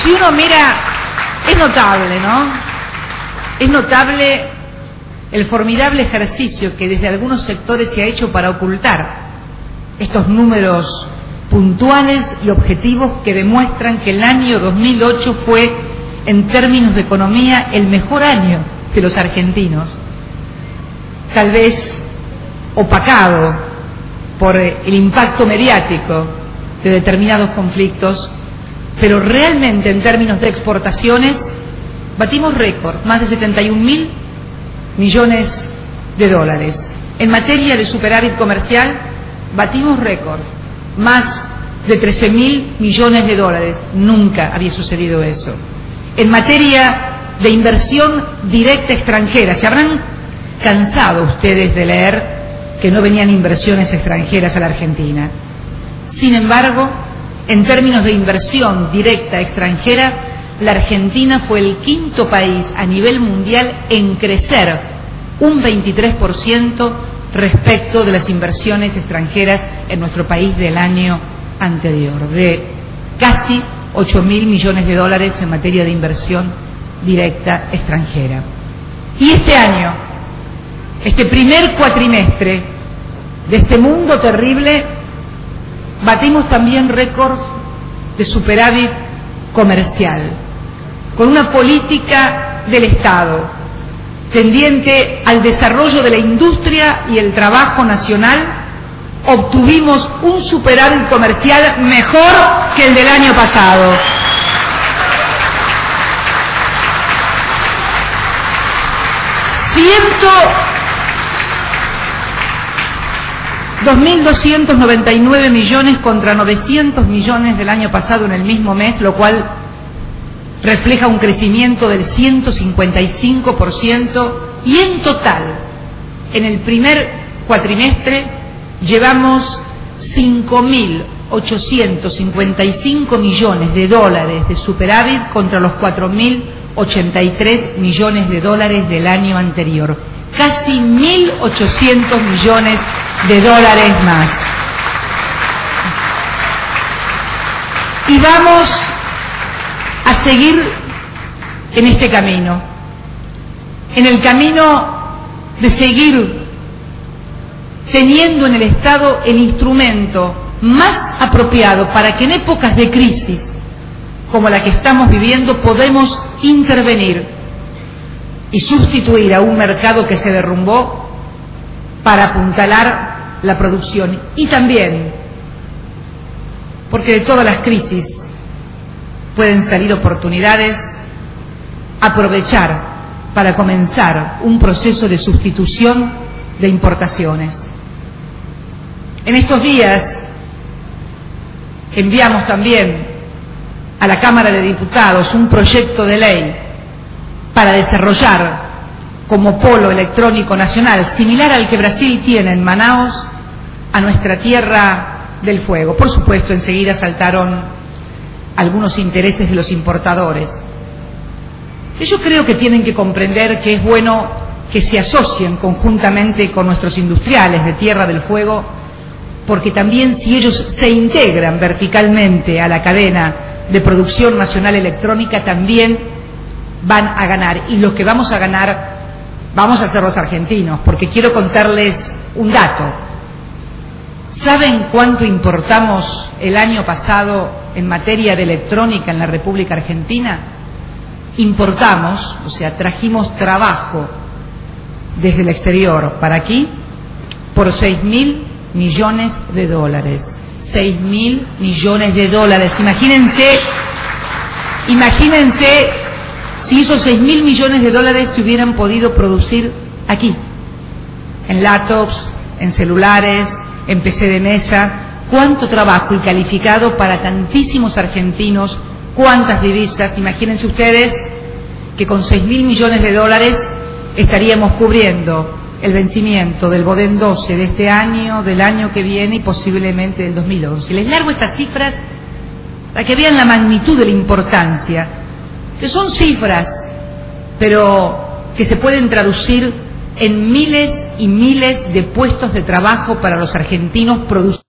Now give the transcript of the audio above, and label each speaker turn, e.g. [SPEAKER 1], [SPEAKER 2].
[SPEAKER 1] Si uno mira, es notable, ¿no? Es notable el formidable ejercicio que desde algunos sectores se ha hecho para ocultar estos números puntuales y objetivos que demuestran que el año 2008 fue, en términos de economía, el mejor año de los argentinos. Tal vez opacado por el impacto mediático de determinados conflictos, pero realmente en términos de exportaciones batimos récord, más de 71.000 millones de dólares. En materia de superávit comercial batimos récord, más de 13.000 millones de dólares. Nunca había sucedido eso. En materia de inversión directa extranjera, se habrán cansado ustedes de leer que no venían inversiones extranjeras a la Argentina. Sin embargo, en términos de inversión directa extranjera, la Argentina fue el quinto país a nivel mundial en crecer un 23% respecto de las inversiones extranjeras en nuestro país del año anterior, de casi 8.000 millones de dólares en materia de inversión directa extranjera. Y este año, este primer cuatrimestre de este mundo terrible, batimos también récord de superávit comercial, con una política del Estado tendiente al desarrollo de la industria y el trabajo nacional. Obtuvimos un superávit comercial mejor que el del año pasado. 2.299 millones contra 900 millones del año pasado en el mismo mes, lo cual refleja un crecimiento del 155%, y en total, en el primer cuatrimestre, llevamos 5.855 millones de dólares de superávit contra los 4.083 millones de dólares del año anterior. Casi 1.800 millones de dólares más. Y vamos a seguir en este camino, en el camino de seguir teniendo en el Estado el instrumento más apropiado para que en épocas de crisis como la que estamos viviendo podemos intervenir y sustituir a un mercado que se derrumbó para apuntalar la producción. Y también porque de todas las crisis pueden salir oportunidades, aprovechar para comenzar un proceso de sustitución de importaciones. En estos días enviamos también a la Cámara de Diputados un proyecto de ley para desarrollar como polo electrónico nacional, similar al que Brasil tiene en Manaos, a nuestra Tierra del Fuego. Por supuesto, enseguida saltaron algunos intereses de los importadores. Yo creo que tienen que comprender que es bueno que se asocien conjuntamente con nuestros industriales de Tierra del Fuego, porque también si ellos se integran verticalmente a la cadena de producción nacional electrónica, también van a ganar. Y los que vamos a ganar vamos a ser los argentinos, porque quiero contarles un dato. ¿Saben cuánto importamos el año pasado en materia de electrónica en la República Argentina? Importamos, o sea, trajimos trabajo desde el exterior para aquí por 6.000 millones de dólares. 6.000 millones de dólares. Imagínense si esos 6.000 millones de dólares se hubieran podido producir aquí, en laptops, en celulares, en PC de mesa. Cuánto trabajo y calificado para tantísimos argentinos, cuántas divisas. Imagínense ustedes que con 6.000 millones de dólares estaríamos cubriendo el vencimiento del Bodén 12 de este año, del año que viene y posiblemente del 2011. Les largo estas cifras para que vean la magnitud de la importancia, que son cifras, pero que se pueden traducir en miles y miles de puestos de trabajo para los argentinos producidos.